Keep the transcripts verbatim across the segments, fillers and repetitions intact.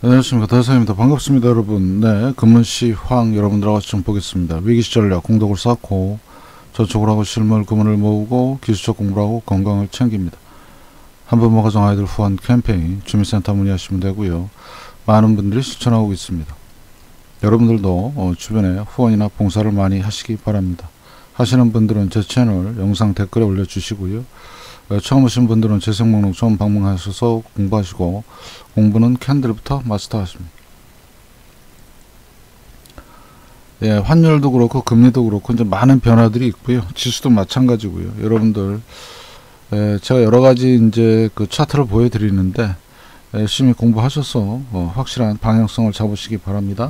안녕하십니까, 대사입니다. 반갑습니다, 여러분. 네, 금은씨 황 여러분들하고 같이 좀 보겠습니다. 위기시 전략, 공덕을 쌓고 저축을 하고 실물 금은을 모으고 기술적 공부를 하고 건강을 챙깁니다. 한부모 가정 아이들 후원 캠페인 주민센터 문의하시면 되고요. 많은 분들이 실천하고 있습니다. 여러분들도 어, 주변에 후원이나 봉사를 많이 하시기 바랍니다. 하시는 분들은 제 채널 영상 댓글에 올려주시고요. 어, 처음 오신 분들은 재생 목록 처음 방문하셔서 공부하시고, 공부는 캔들부터 마스터하십니다. 예, 환율도 그렇고 금리도 그렇고 이제 많은 변화들이 있고요. 지수도 마찬가지고요. 여러분들 예, 제가 여러 가지 이제 그 차트를 보여드리는데 열심히 공부하셔서 어, 확실한 방향성을 잡으시기 바랍니다.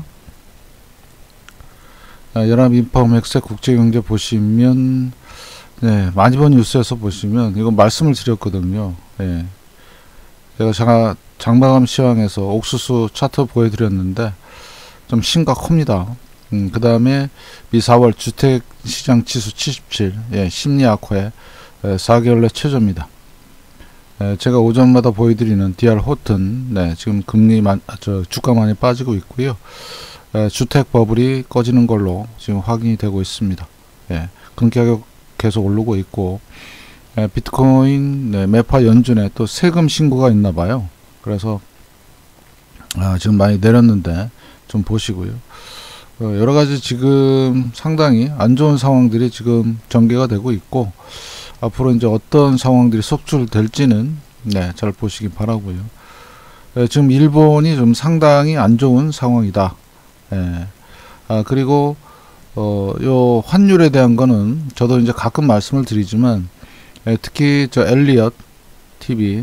아, 연합인파움 엑스 국제경제 보시면 네, 많이 본 뉴스에서 보시면 이거 말씀을 드렸거든요. 예. 제가 장, 장마감 시황에서 옥수수 차트 보여드렸는데 좀 심각합니다. 음, 그 다음에 미 사월 주택시장 지수 칠십칠, 예, 심리 악화에 예, 사 개월 내 최저입니다. 예, 제가 오전마다 보여드리는 디알 호튼, 네, 지금 금리 만, 저 주가 많이 빠지고 있고요. 예, 주택 버블이 꺼지는 걸로 지금 확인이 되고 있습니다. 예, 금가격 계속 오르고 있고, 예, 비트코인 네, 매파 연준에 또 세금 신고가 있나 봐요. 그래서 아, 지금 많이 내렸는데 좀 보시고요. 어, 여러 가지 지금 상당히 안 좋은 상황들이 지금 전개가 되고 있고, 앞으로 이제 어떤 상황들이 속출될지는 네, 잘 보시기 바라고요. 예, 지금 일본이 좀 상당히 안 좋은 상황이다. 예. 아, 그리고 어, 요 환율에 대한 거는 저도 이제 가끔 말씀을 드리지만, 예, 특히 저 엘리엇 티비,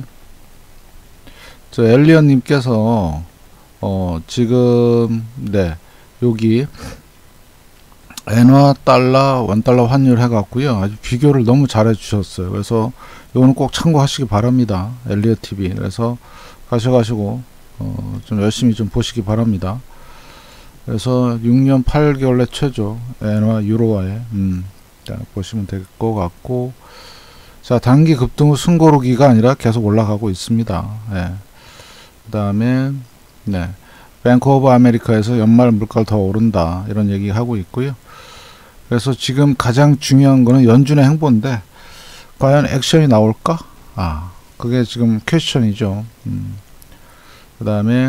저 엘리엇 님께서 어, 지금 네, 여기 엔화 달러 원달러 환율 해갖고요, 아주 비교를 너무 잘해 주셨어요. 그래서 이거는 꼭 참고하시기 바랍니다. 엘리엇 티비. 그래서 가셔가시고 어, 좀 열심히 좀 보시기 바랍니다. 그래서 육 년 팔 개월 내 최저 엔화 유로화에 음, 자, 보시면 될 것 같고, 자, 단기 급등 후 숨고르기가 아니라 계속 올라가고 있습니다. 예. 그 다음에 네, 뱅크 오브 아메리카에서 연말 물가가 더 오른다 이런 얘기 하고 있고요. 그래서 지금 가장 중요한 거는 연준의 행보인데 과연 액션이 나올까? 아, 그게 지금 퀘스천이죠. 음. 그 다음에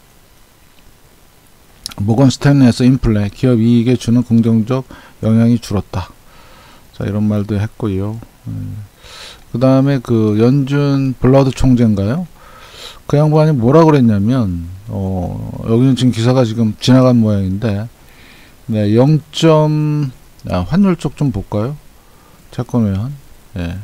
모건 스탠리에서 인플레 기업 이익에 주는 긍정적 영향이 줄었다. 자, 이런 말도 했고요. 음. 그 다음에 그 연준 블러드 총재인가요? 그 양반이 뭐라 그랬냐면, 어, 여기는 지금 기사가 지금 지나간 모양인데, 네, 영. 아, 환율 쪽 좀 볼까요? 잠깐만, 예.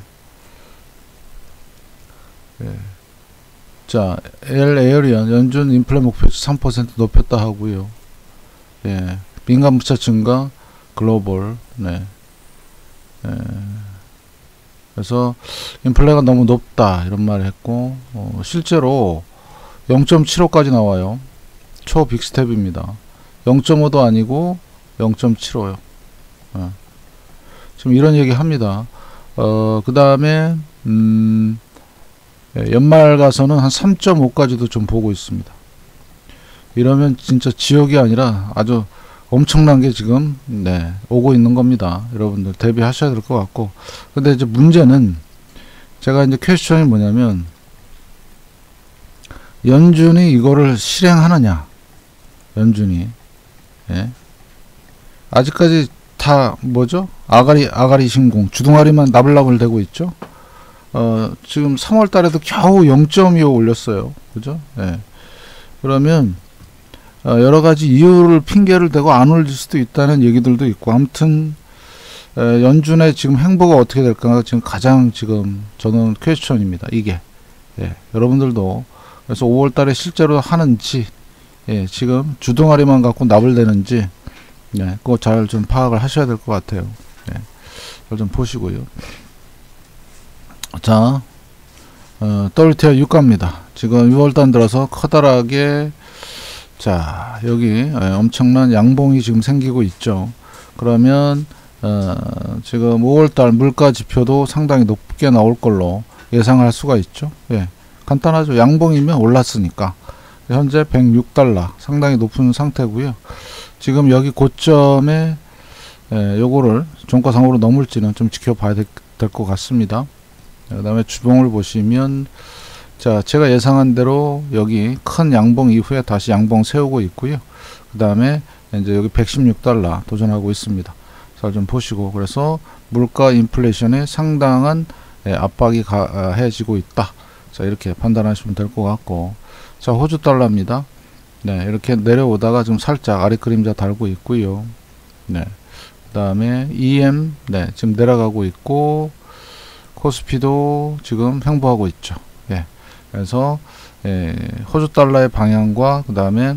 예. 자, 엘 에어리언 연준 인플레 목표치 삼 퍼센트 높였다 하고요. 예. 민간 부채 증가, 글로벌, 네. 예. 그래서 인플레가 너무 높다 이런 말을 했고, 어, 실제로 영 점 칠오까지 나와요. 초 빅스텝입니다. 영 점 오도 아니고 영 점 칠오요. 어. 지금 이런 얘기 합니다. 어, 그 다음에 음, 연말 가서는 한 삼 점 오까지도 좀 보고 있습니다. 이러면 진짜 지옥이 아니라 아주 엄청난 게 지금 네, 오고 있는 겁니다. 여러분들 대비하셔야 될 것 같고, 근데 이제 문제는 제가 이제 퀘스천이 뭐냐면, 연준이 이거를 실행하느냐, 연준이 예. 아직까지 다 뭐죠? 아가리 아가리 신공 주둥아리만 나불나불 대고 있죠. 어, 지금 삼월 달에도 겨우 영 점 이오 올렸어요. 그죠? 예. 그러면 어, 여러 가지 이유를 핑계를 대고 안 올릴 수도 있다는 얘기들도 있고, 아무튼 에, 연준의 지금 행보가 어떻게 될까 지금 가장 지금 저는 퀘스천입니다. 이게 예, 여러분들도 그래서 오월 달에 실제로 하는지, 예, 지금 주둥아리만 갖고 나불대는지, 예, 그거 잘 좀 파악을 하셔야 될 것 같아요. 예, 그걸 좀 보시고요. 자, 어, 더블유티아이 유가입니다. 지금 유월 달 들어서 커다랗게, 자, 여기 엄청난 양봉이 지금 생기고 있죠. 그러면 어, 지금 오월 달 물가 지표도 상당히 높게 나올 걸로 예상할 수가 있죠. 예, 간단하죠. 양봉이면 올랐으니까. 현재 백육 달러 상당히 높은 상태고요. 지금 여기 고점에 예, 요거를 종가상으로 넘을지는 좀 지켜봐야 될 것 같습니다. 그 다음에 주봉을 보시면, 자, 제가 예상한 대로 여기 큰 양봉 이후에 다시 양봉 세우고 있고요. 그 다음에 이제 여기 백십육 달러 도전하고 있습니다. 잘 좀 보시고, 그래서 물가 인플레이션에 상당한 예, 압박이 가해지고 있다. 자, 이렇게 판단하시면 될 것 같고, 자, 호주 달러입니다. 네, 이렇게 내려오다가 좀 살짝 아래 그림자 달고 있고요. 네. 그 다음에 이엠, 네, 지금 내려가고 있고, 코스피도 지금 횡보하고 있죠. 예. 그래서, 예, 호주 달러의 방향과 그 다음에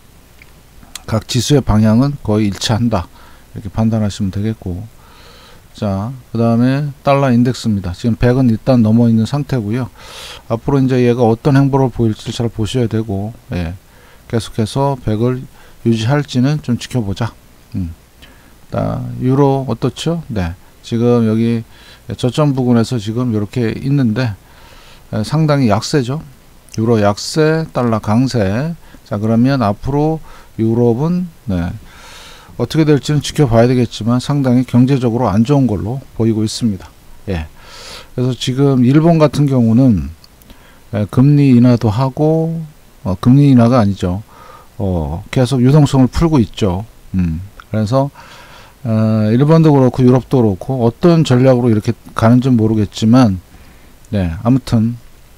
각 지수의 방향은 거의 일치한다. 이렇게 판단하시면 되겠고, 자, 그 다음에 달러 인덱스입니다. 지금 백은 일단 넘어 있는 상태고요. 앞으로 이제 얘가 어떤 행보를 보일지 잘 보셔야 되고, 예. 계속해서 백을 유지할지는 좀 지켜보자. 음. 자, 유로 어떻죠? 네, 지금 여기 저점 부근에서 지금 이렇게 있는데 에, 상당히 약세죠. 유로 약세, 달러 강세. 자, 그러면 앞으로 유럽은 네, 어떻게 될지는 지켜봐야 되겠지만 상당히 경제적으로 안 좋은 걸로 보이고 있습니다. 예. 그래서 지금 일본 같은 경우는 에, 금리 인하도 하고 어, 금리 인하가 아니죠. 어, 계속 유동성을 풀고 있죠. 음, 그래서 어, 일본도 그렇고 유럽도 그렇고 어떤 전략으로 이렇게 가는지 모르겠지만, 네, 아무튼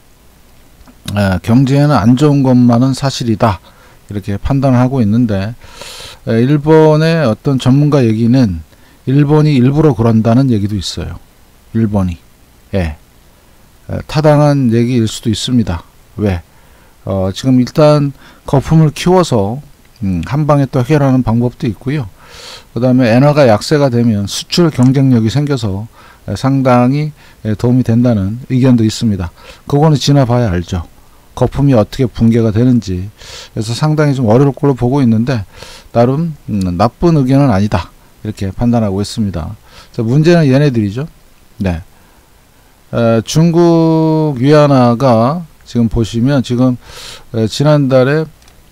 에, 경제에는 안 좋은 것만은 사실이다. 이렇게 판단을 하고 있는데, 에, 일본의 어떤 전문가 얘기는 일본이 일부러 그런다는 얘기도 있어요. 일본이. 예. 에, 타당한 얘기일 수도 있습니다. 왜? 어, 지금 일단 거품을 키워서 음, 한 방에 또 해결하는 방법도 있고요. 그 다음에 엔화가 약세가 되면 수출 경쟁력이 생겨서 상당히 도움이 된다는 의견도 있습니다. 그거는 지나봐야 알죠. 거품이 어떻게 붕괴가 되는지. 그래서 상당히 좀 어려울 걸로 보고 있는데 나름 음, 나쁜 의견은 아니다. 이렇게 판단하고 있습니다. 자, 문제는 얘네들이죠. 네. 에, 중국 위안화가 지금 보시면 지금 에, 지난달에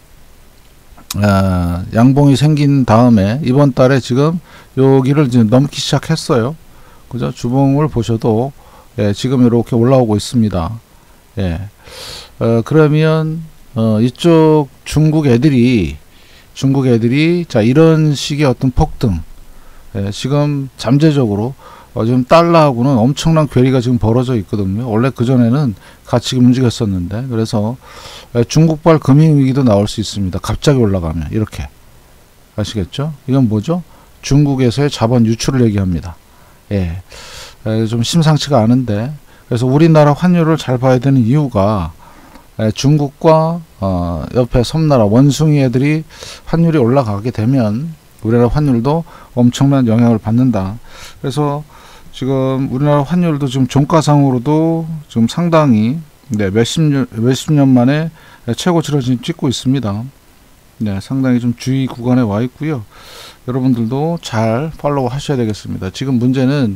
아, 양봉이 생긴 다음에 이번 달에 지금 여기를 이제 넘기 시작했어요. 그죠? 주봉을 보셔도 예, 지금 이렇게 올라오고 있습니다. 예. 어, 그러면 어, 이쪽 중국 애들이 중국 애들이 자 이런 식의 어떤 폭등, 예, 지금 잠재적으로 어, 지금 달러하고는 엄청난 괴리가 지금 벌어져 있거든요. 원래 그전에는 같이 움직였었는데, 그래서 중국발 금융위기도 나올 수 있습니다. 갑자기 올라가면 이렇게. 아시겠죠? 이건 뭐죠? 중국에서의 자본 유출을 얘기합니다. 예, 에, 좀 심상치가 않은데, 그래서 우리나라 환율을 잘 봐야 되는 이유가 에, 중국과 어, 옆에 섬나라 원숭이 애들이 환율이 올라가게 되면 우리나라 환율도 엄청난 영향을 받는다. 그래서 지금 우리나라 환율도 지금 종가상으로도 지금 상당히 네, 몇십 년, 몇십 년 만에 최고치를 지금 찍고 있습니다. 네, 상당히 좀 주의 구간에 와 있고요. 여러분들도 잘 팔로우 하셔야 되겠습니다. 지금 문제는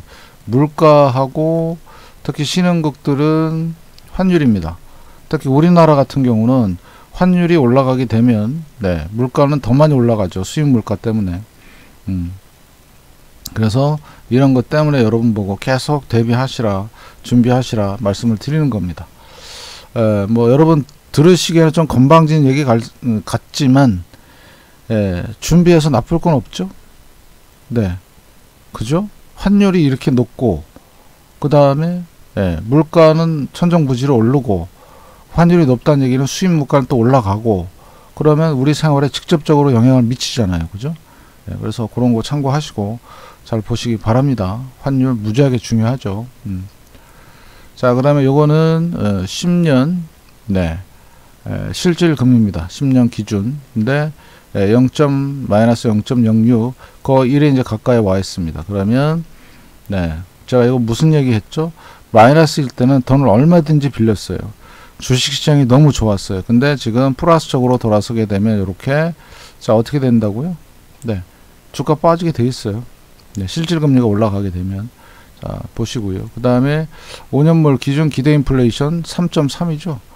물가하고 특히 신흥국들은 환율입니다. 특히 우리나라 같은 경우는 환율이 올라가게 되면 네, 물가는 더 많이 올라가죠. 수입 물가 때문에. 음. 그래서 이런 것 때문에 여러분 보고 계속 대비하시라, 준비하시라 말씀을 드리는 겁니다. 에, 뭐 여러분 들으시기에는 좀 건방진 얘기 갈, 같지만 에, 준비해서 나쁠 건 없죠. 네, 그죠? 환율이 이렇게 높고 그 다음에 예, 물가는 천정부지로 오르고 환율이 높다는 얘기는 수입 물가는 또 올라가고 그러면 우리 생활에 직접적으로 영향을 미치잖아요. 그죠? 예, 그래서 그런 거 참고하시고 잘 보시기 바랍니다. 환율 무지하게 중요하죠. 음. 자, 그 다음에 요거는 어, 십 년 네, 에, 실질 금리입니다. 십 년 기준. 근데 에, 영. 마이너스 영 점 영육 거의 일에 이제 가까이 와 있습니다. 그러면 네, 제가 이거 무슨 얘기 했죠? 마이너스일 때는 돈을 얼마든지 빌렸어요. 주식시장이 너무 좋았어요. 근데 지금 플러스적으로 돌아서게 되면 이렇게 자 어떻게 된다고요? 네, 주가 빠지게 돼 있어요. 네, 실질금리가 올라가게 되면 자 보시고요. 그 다음에 오 년물 기준 기대 인플레이션 삼 점 삼이죠.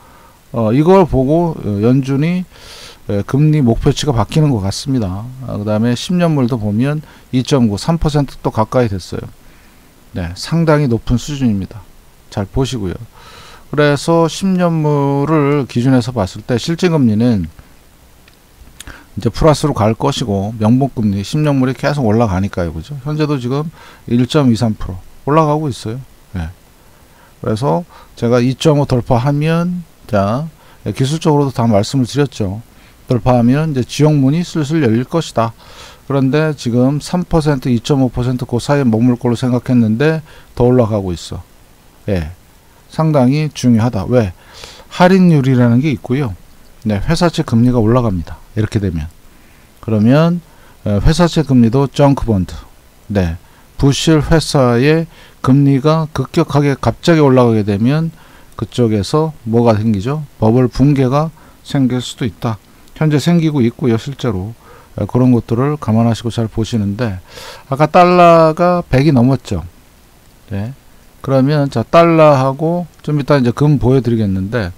어, 이걸 보고 연준이 금리 목표치가 바뀌는 것 같습니다. 아, 그 다음에 십 년물도 보면 이 점 구, 삼 퍼센트 또 가까이 됐어요. 네, 상당히 높은 수준입니다. 잘 보시고요. 그래서 십 년물을 기준해서 봤을 때 실질금리는 이제 플러스로 갈 것이고, 명목금리 십 년물이 계속 올라가니까요. 그죠? 현재도 지금 일 점 이삼 퍼센트 올라가고 있어요. 네. 그래서 제가 이 점 오 돌파하면, 자, 기술적으로도 다 말씀을 드렸죠. 돌파하면 이제 지역문이 슬슬 열릴 것이다. 그런데 지금 삼 퍼센트, 이 점 오 퍼센트 그 사이에 머물 걸로 생각했는데 더 올라가고 있어. 예. 상당히 중요하다. 왜? 할인율이라는 게 있고요. 네, 회사채 금리가 올라갑니다. 이렇게 되면. 그러면 회사채 금리도 정크본드. 네. 부실 회사의 금리가 급격하게 갑자기 올라가게 되면 그쪽에서 뭐가 생기죠? 버블 붕괴가 생길 수도 있다. 현재 생기고 있고요, 실제로. 그런 것들을 감안하시고 잘 보시는데, 아까 달러가 백이 넘었죠. 네. 그러면 자, 달러하고 좀 이따 이제 금 보여드리겠는데,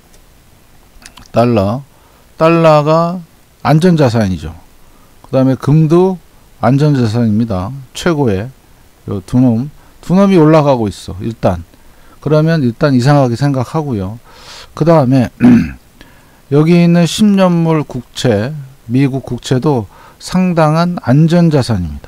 달러, 달러가 안전자산이죠. 그 다음에 금도 안전자산입니다. 최고의 요 두 놈, 두 놈이 올라가고 있어. 일단. 그러면 일단 이상하게 생각하고요. 그 다음에 여기 있는 십 년물 국채, 미국 국채도 상당한 안전자산입니다.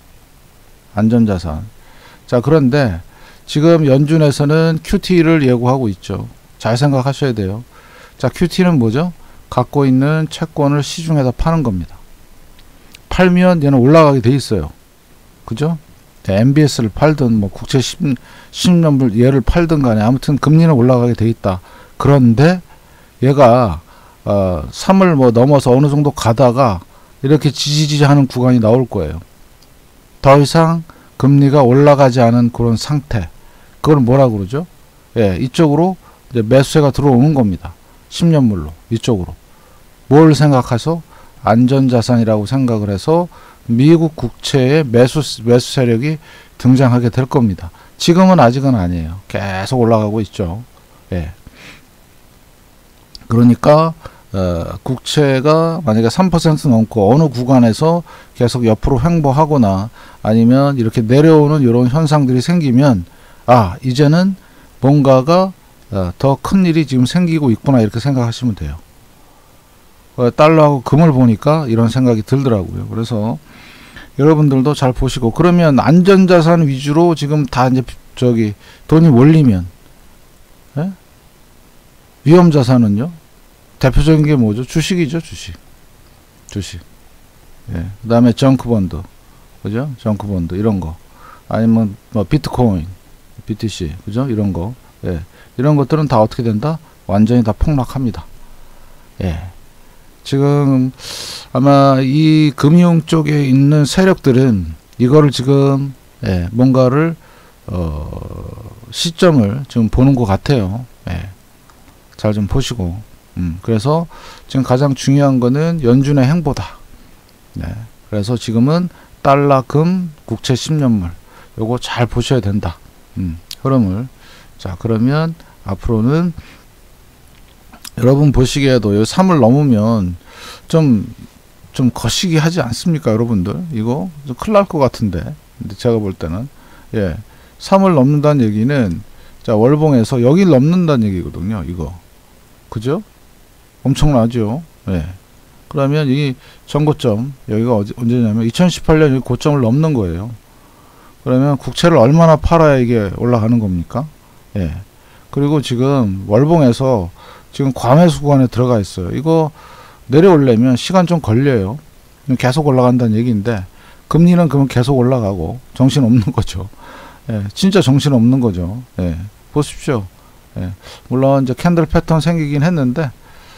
안전자산. 자, 그런데 지금 연준에서는 큐티를 예고하고 있죠. 잘 생각하셔야 돼요. 자, 큐티는 뭐죠? 갖고 있는 채권을 시중에다 파는 겁니다. 팔면 얘는 올라가게 돼 있어요. 그죠? 엠비에스를 팔든 뭐 국채 십 년물 얘를 팔든 간에 아무튼 금리는 올라가게 돼 있다. 그런데 얘가 어, 삼을 뭐 넘어서 어느 정도 가다가 이렇게 지지지 하는 구간이 나올 거예요. 더 이상 금리가 올라가지 않은 그런 상태. 그걸 뭐라 그러죠? 예, 이쪽으로 이제 매수세가 들어오는 겁니다. 십 년물로 이쪽으로. 뭘 생각해서? 안전자산이라고 생각을 해서 미국 국채의 매수, 매수 세력이 등장하게 될 겁니다. 지금은 아직은 아니에요. 계속 올라가고 있죠. 예. 그러니까 어, 국채가 만약에 삼 퍼센트 넘고 어느 구간에서 계속 옆으로 횡보하거나 아니면 이렇게 내려오는 이런 현상들이 생기면, 아, 이제는 뭔가가 어, 더 큰 일이 지금 생기고 있구나, 이렇게 생각하시면 돼요. 어, 달러하고 금을 보니까 이런 생각이 들더라고요. 그래서 여러분들도 잘 보시고, 그러면 안전자산 위주로 지금 다 이제 저기 돈이 몰리면, 예? 위험자산은요? 대표적인 게 뭐죠? 주식이죠, 주식. 주식. 예. 그 다음에 정크본드. 그죠? 정크본드, 이런 거. 아니면 뭐 비트코인, 비티씨. 그죠? 이런 거. 예. 이런 것들은 다 어떻게 된다? 완전히 다 폭락합니다. 예. 지금 아마 이 금융 쪽에 있는 세력들은 이거를 지금, 예, 뭔가를 어, 시점을 지금 보는 것 같아요. 예. 잘 좀 보시고. 음, 그래서 지금 가장 중요한 거는 연준의 행보다. 네. 그래서 지금은 달러, 금, 국채 십 년물 요거 잘 보셔야 된다. 음, 흐름을. 자, 그러면 앞으로는 여러분 보시기에도 요 삼을 넘으면 좀, 좀 거시기 하지 않습니까, 여러분들? 이거 좀 큰일 날 것 같은데. 근데 제가 볼 때는, 예, 삼을 넘는다는 얘기는, 자, 월봉에서 여기를 넘는다는 얘기거든요, 이거. 그죠? 엄청나죠? 예. 그러면 이 전고점, 여기가 어디, 언제냐면 이천십팔 년 고점을 넘는 거예요. 그러면 국채를 얼마나 팔아야 이게 올라가는 겁니까? 예. 그리고 지금 월봉에서 지금 과매수 구간에 들어가 있어요. 이거 내려오려면 시간 좀 걸려요. 계속 올라간다는 얘기인데, 금리는 그러면 계속 올라가고 정신 없는 거죠. 예. 진짜 정신 없는 거죠. 예. 보십시오. 예. 물론 이제 캔들 패턴 생기긴 했는데,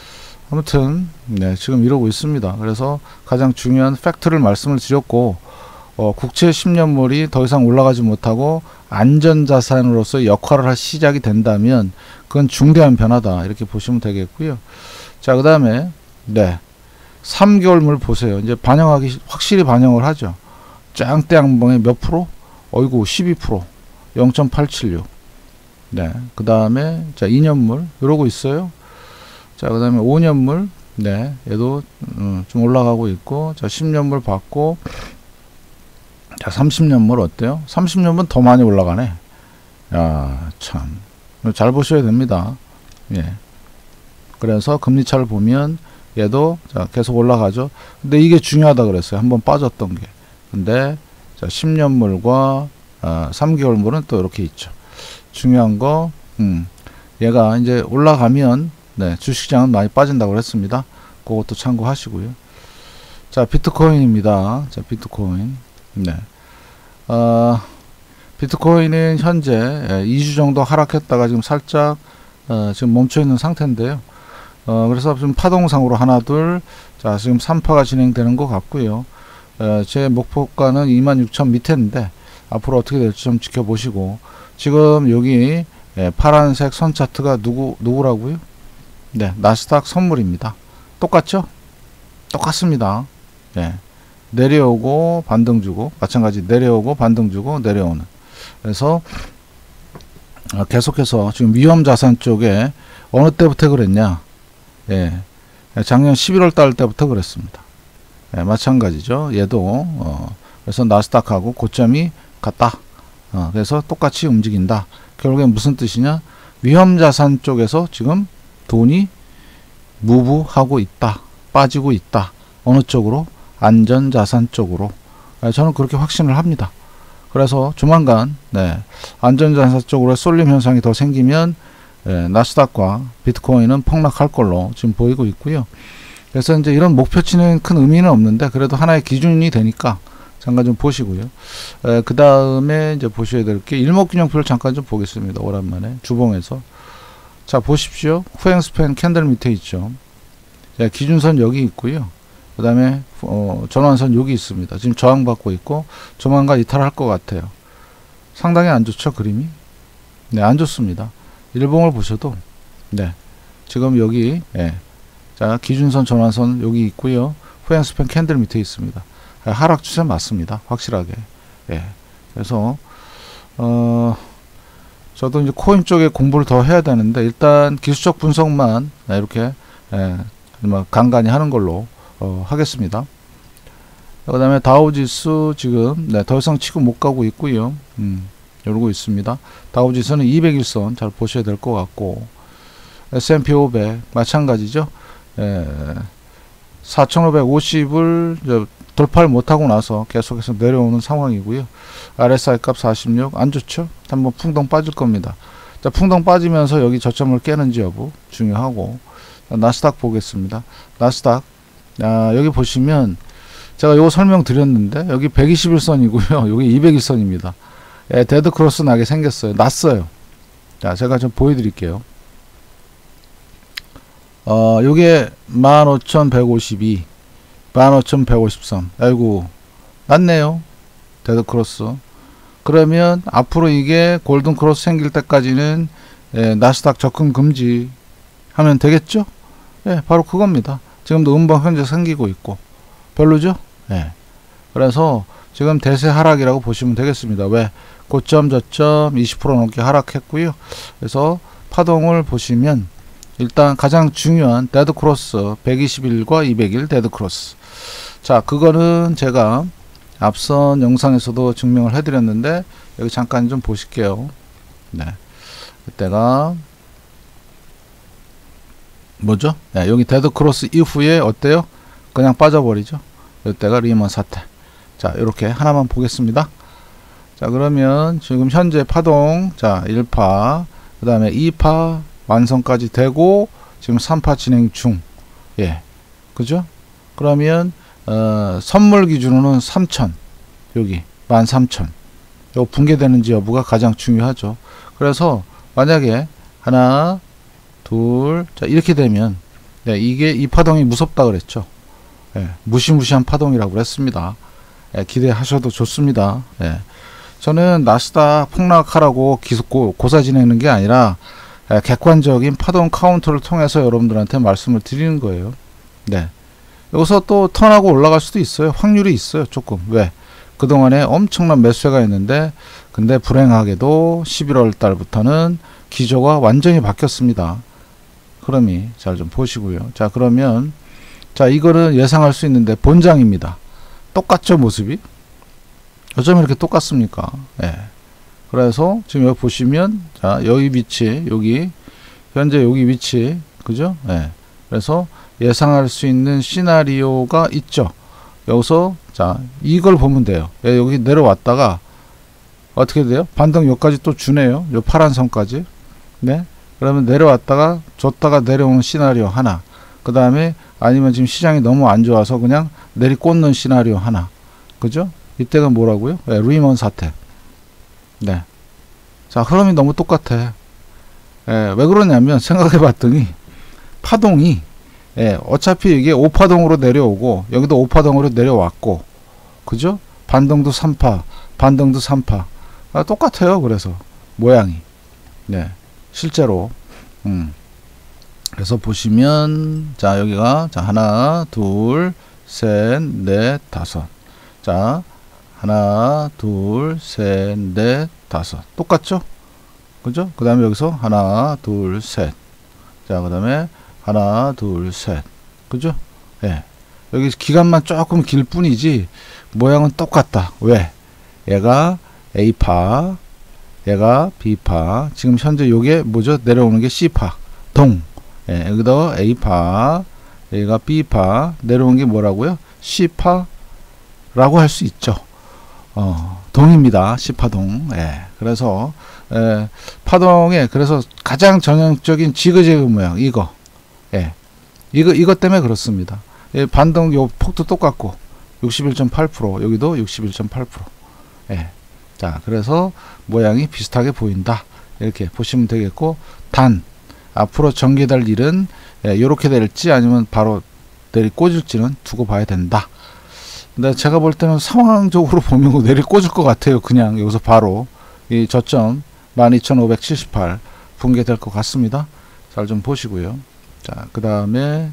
아무튼 네, 지금 이러고 있습니다. 그래서 가장 중요한 팩트를 말씀을 드렸고, 어, 국채 십 년물이 더 이상 올라가지 못하고 안전자산으로서 역할을 할 시작이 된다면 그건 중대한 변화다, 이렇게 보시면 되겠고요. 자, 그 다음에 네, 삼 개월물 보세요. 이제 반영하기 확실히 반영을 하죠. 짱땡봉에 몇 프로? 어이구, 십이 퍼센트, 영 점 팔칠육. 네, 그 다음에 자, 이 년물 이러고 있어요. 자, 그 다음에 오 년물, 네, 얘도 음, 좀 올라가고 있고, 자, 십 년물 봤고, 자, 삼십 년물 어때요? 삼십 년물 더 많이 올라가네. 야, 참. 잘 보셔야 됩니다. 예. 그래서 금리차를 보면 얘도 자, 계속 올라가죠. 근데 이게 중요하다 그랬어요. 한번 빠졌던 게. 근데 자, 십 년물과 아, 삼 개월물은 또 이렇게 있죠. 중요한 거, 음, 얘가 이제 올라가면 네, 주식시장은 많이 빠진다고 그랬습니다. 그것도 참고하시고요. 자, 비트코인입니다. 자, 비트코인. 네. 어, 비트코인은 현재 이 주 정도 하락했다가 지금 살짝 어, 지금 멈춰 있는 상태인데요. 어, 그래서 지금 파동상으로 하나, 둘, 자, 지금 삼 파가 진행되는 것 같고요. 어, 제 목표가는 이만 육천 밑에인데 앞으로 어떻게 될지 좀 지켜보시고, 지금 여기 예, 파란색 선 차트가 누구 누구라고요? 네, 나스닥 선물입니다. 똑같죠? 똑같습니다. 예. 내려오고 반등 주고, 마찬가지 내려오고 반등 주고 내려오는. 그래서 어, 계속해서 지금 위험 자산 쪽에 어느 때부터 그랬냐? 예. 작년 십일월 달 때부터 그랬습니다. 예, 마찬가지죠. 얘도 어, 그래서 나스닥하고 고점이 같다. 어, 그래서 똑같이 움직인다. 결국엔 무슨 뜻이냐? 위험 자산 쪽에서 지금 돈이 무브하고 있다. 빠지고 있다. 어느 쪽으로? 안전 자산 쪽으로. 예, 저는 그렇게 확신을 합니다. 그래서 조만간 네, 안전 자산 쪽으로 쏠림 현상이 더 생기면 예, 나스닥과 비트코인은 폭락할 걸로 지금 보이고 있고요. 그래서 이제 이런 목표치는 큰 의미는 없는데 그래도 하나의 기준이 되니까 잠깐 좀 보시고요. 그 다음에 이제 보셔야 될 게 일목균형표를 잠깐 좀 보겠습니다. 오랜만에 주봉에서. 자, 보십시오. 후행스팬 캔들 밑에 있죠. 자, 기준선 여기 있고요. 그 다음에 어, 전환선 여기 있습니다. 지금 저항받고 있고 조만간 이탈할 것 같아요. 상당히 안 좋죠, 그림이? 네, 안 좋습니다. 일봉을 보셔도 네, 지금 여기 예. 자, 기준선 전환선 여기 있고요. 후행스팬 캔들 밑에 있습니다. 하락 추세 맞습니다. 확실하게. 예. 그래서 어 저도 이제 코인 쪽에 공부를 더 해야 되는데 일단 기술적 분석만 이렇게 예, 간간히 하는 걸로 어, 하겠습니다. 그 다음에 다우지수 지금 네, 더 이상 치고 못 가고 있고요. 음, 이러고 있습니다. 다우지수는 이백 일선 잘 보셔야 될 것 같고, 에스 앤 피 오백 마찬가지죠. 예, 사천오백오십을 돌파를 못하고 나서 계속해서 내려오는 상황이고요. 알 에스 아이 값 사십육 안 좋죠? 한번 풍덩 빠질 겁니다. 자, 풍덩 빠지면서 여기 저점을 깨는지 여부 중요하고, 나스닥 보겠습니다. 나스닥 아, 여기 보시면 제가 요거 설명 드렸는데 여기 백이십일 선이고요. 여기 이백일 선입니다. 예, 데드 크로스 나게 생겼어요. 났어요. 자, 제가 좀 보여드릴게요. 어, 요게 만 오천백오십이, 만 오천백오십삼. 아이고, 났네요. 데드 크로스. 그러면 앞으로 이게 골든 크로스 생길 때까지는 예, 나스닥 접근 금지 하면 되겠죠? 예, 바로 그겁니다. 지금도 음봉 현재 생기고 있고. 별로죠? 예. 그래서 지금 대세 하락이라고 보시면 되겠습니다. 왜? 고점 저점 이십 퍼센트 넘게 하락했고요. 그래서 파동을 보시면 일단 가장 중요한 데드 크로스 백이십일과 이백일 데드 크로스. 자, 그거는 제가 앞선 영상에서도 증명을 해드렸는데 여기 잠깐 좀 보실게요. 네, 이때가 뭐죠? 네, 여기 데드 크로스 이후에 어때요? 그냥 빠져버리죠. 이때가 리먼 사태. 자, 이렇게 하나만 보겠습니다. 자, 그러면 지금 현재 파동 자 일 파, 그 다음에 이 파 완성까지 되고 지금 삼 파 진행 중. 예, 그죠? 그러면 어, 선물 기준으로는 삼천, 여기 만 삼천. 요 붕괴되는지 여부가 가장 중요하죠. 그래서 만약에 하나, 둘, 자 이렇게 되면 네, 이게 이 파동이 무섭다 그랬죠. 예, 무시무시한 파동이라고 그랬습니다. 예, 기대하셔도 좋습니다. 예. 저는 나스닥 폭락하라고 기속 고, 고사 지내는 게 아니라 예, 객관적인 파동 카운터를 통해서 여러분들한테 말씀을 드리는 거예요. 네. 여기서 또 턴하고 올라갈 수도 있어요. 확률이 있어요. 조금. 왜? 그동안에 엄청난 매수가 있는데 근데 불행하게도 십일월 달부터는 기조가 완전히 바뀌었습니다. 흐름이 잘 좀 보시고요. 자, 그러면 자, 이거는 예상할 수 있는데 본장입니다. 똑같죠, 모습이? 어쩜 이렇게 똑같습니까? 예. 그래서 지금 여기 보시면 자, 여기 위치, 여기 현재 여기 위치, 그죠? 예. 그래서 예상할 수 있는 시나리오가 있죠. 여기서 자, 이걸 보면 돼요. 예, 여기 내려왔다가 어떻게 돼요? 반등 여기까지 또 주네요. 요 파란 선까지. 네. 그러면 내려왔다가 줬다가 내려오는 시나리오 하나. 그 다음에 아니면 지금 시장이 너무 안 좋아서 그냥 내리꽂는 시나리오 하나. 그죠? 이때가 뭐라고요? 네, 루이먼 사태. 네. 자, 흐름이 너무 똑같아. 예, 왜 그러냐면 생각해 봤더니 파동이 예, 어차피 이게 오파동으로 내려오고 여기도 오파동으로 내려왔고 그죠? 반등도 삼 파, 반등도 삼 파. 아, 똑같아요. 그래서 모양이. 네. 실제로 음. 그래서 보시면 자, 여기가 자, 하나, 둘, 셋, 넷, 다섯. 자, 하나, 둘, 셋, 넷, 다섯. 똑같죠? 그죠? 그 다음에 여기서 하나, 둘, 셋. 자, 그 다음에 하나, 둘, 셋. 그죠? 예. 여기 기간만 조금 길 뿐이지, 모양은 똑같다. 왜? 얘가 A파, 얘가 B파. 지금 현재 요게 뭐죠? 내려오는 게 C파. 동. 예, 여기도 A파, 얘가 B파. 내려오는 게 뭐라고요? C파. 라고 할 수 있죠. 어, 동입니다. C파동. 예. 그래서, 예, 파동에, 그래서 가장 전형적인 지그재그 모양, 이거. 예. 이거, 이것 때문에 그렇습니다. 예, 반등 요 폭도 똑같고, 육십일 점 팔 퍼센트, 여기도 육십일 점 팔 퍼센트. 예. 자, 그래서 모양이 비슷하게 보인다. 이렇게 보시면 되겠고, 단, 앞으로 전개될 일은, 예, 요렇게 될지 아니면 바로 내리꽂을지는 두고 봐야 된다. 근데 제가 볼 때는 상황적으로 보면 내리 꽂을 것 같아요. 그냥 여기서 바로 이 저점 만 이천오백칠십팔 붕괴될 것 같습니다. 잘 좀 보시고요. 자, 그 다음에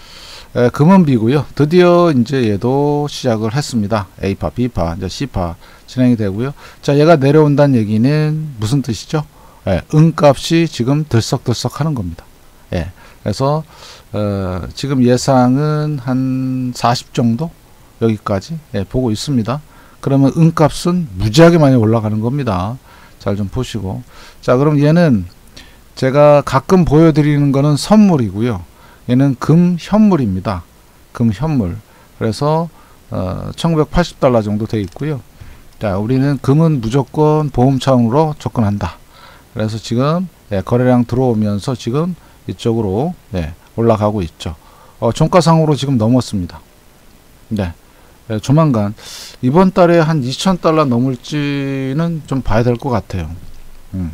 금은비고요. 드디어 이제 얘도 시작을 했습니다. A파, B파, 이제 C파 진행이 되고요. 자, 얘가 내려온다는 얘기는 무슨 뜻이죠? 예, 은값이 지금 들썩들썩 하는 겁니다. 예, 그래서 어, 지금 예상은 한 사십 정도? 여기까지 예, 보고 있습니다. 그러면 은값은 무지하게 많이 올라가는 겁니다. 잘 좀 보시고. 자, 그럼 얘는 제가 가끔 보여드리는 거는 선물이고요. 얘는 금 현물입니다. 금 현물. 그래서 어, 천구백팔십 달러 정도 돼 있고요. 자, 우리는 금은 무조건 보험 차원으로 접근한다. 그래서 지금 예, 거래량 들어오면서 지금 이쪽으로 예, 올라가고 있죠. 어, 종가상으로 지금 넘었습니다. 네. 예, 조만간 이번 달에 한 이천 달러 넘을지는 좀 봐야 될 것 같아요. 음.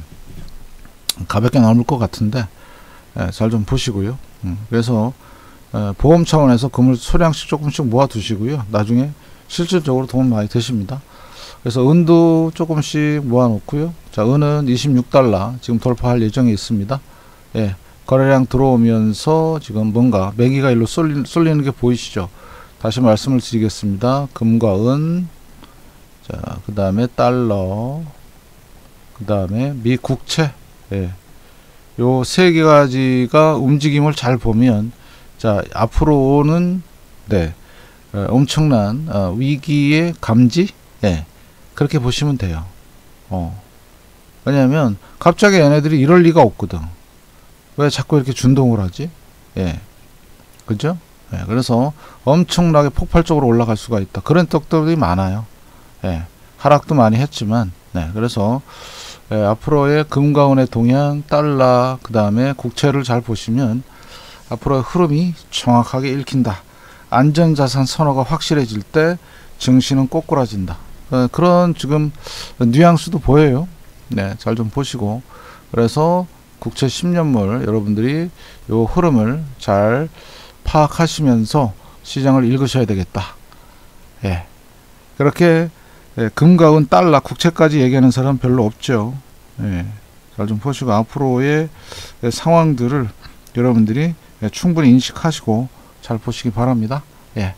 가볍게 넘을 것 같은데 예, 잘 좀 보시고요. 음. 그래서 예, 보험 차원에서 금을 소량씩 조금씩 모아 두시고요. 나중에 실질적으로 도움 많이 되십니다. 그래서 은도 조금씩 모아 놓고요. 자, 은은 이십육 달러 지금 돌파할 예정에 있습니다. 예, 거래량 들어오면서 지금 뭔가 매기가 일로 쏠리, 쏠리는 게 보이시죠? 다시 말씀을 드리겠습니다. 금과 은, 자, 그 다음에 달러, 그 다음에 미 국채, 예. 요 세 가지가 움직임을 잘 보면, 자, 앞으로는, 네, 어, 엄청난, 어, 위기의 감지, 예, 그렇게 보시면 돼요. 어. 왜냐면, 갑자기 얘네들이 이럴 리가 없거든. 왜 자꾸 이렇게 준동을 하지? 예. 그죠? 예, 그래서 엄청나게 폭발적으로 올라갈 수가 있다. 그런 떡들이 많아요. 예, 하락도 많이 했지만, 네, 그래서 예, 앞으로의 금과 은의 동향, 달러, 그 다음에 국채를 잘 보시면 앞으로의 흐름이 정확하게 읽힌다. 안전자산 선호가 확실해질 때 증시는 꼬꾸라진다. 예, 그런 지금 뉘앙스도 보여요. 네, 잘 좀 보시고. 그래서 국채 십 년물 여러분들이 요 흐름을 잘 파악하시면서 시장을 읽으셔야 되겠다. 예. 그렇게 예, 금과 은, 달러, 국채까지 얘기하는 사람 별로 없죠. 예. 잘 좀 보시고 앞으로의 예, 상황들을 여러분들이 예, 충분히 인식하시고 잘 보시기 바랍니다. 예.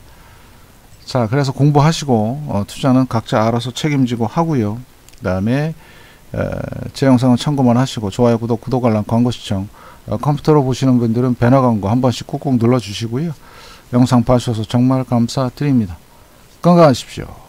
자, 그래서 공부하시고 어, 투자는 각자 알아서 책임지고 하고요. 그 다음에 에, 제 영상은 참고만 하시고 좋아요, 구독, 구독 알람, 광고 시청, 어, 컴퓨터로 보시는 분들은 배너 광고 한 번씩 꾹꾹 눌러 주시고요. 영상 봐주셔서 정말 감사드립니다. 건강하십시오.